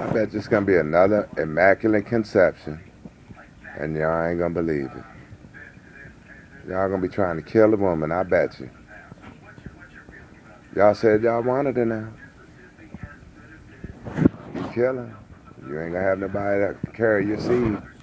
I bet it's gonna be another immaculate conception, and y'all ain't gonna believe it. Y'all gonna be trying to kill the woman, I bet you. Y'all said y'all wanted her now. You kill her. You ain't gonna have nobody that can carry your seed.